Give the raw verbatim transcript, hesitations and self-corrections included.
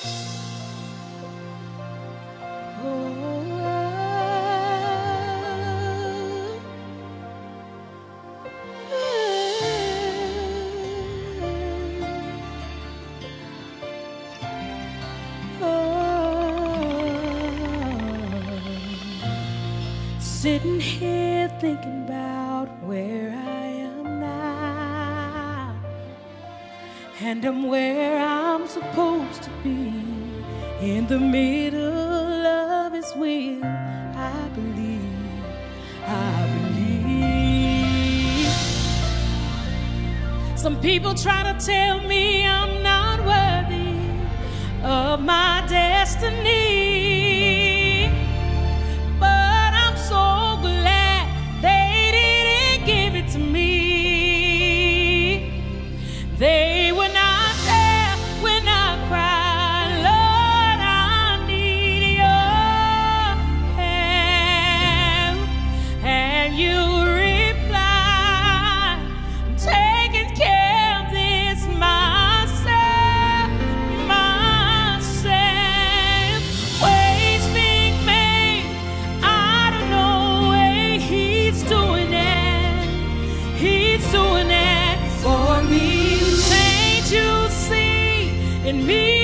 Sitting here thinking about where I am now, and I'm where I'm supposed to be, in the middle of His will. I believe, I believe. Some people try to tell me I'm not worthy of my destiny, to me. They were not there when I cried, Lord, I need your help. And you replied, I'm taking care of this myself, myself. Ways being made out of no way. He's doing it. He's doing it for me. Can't you see in me?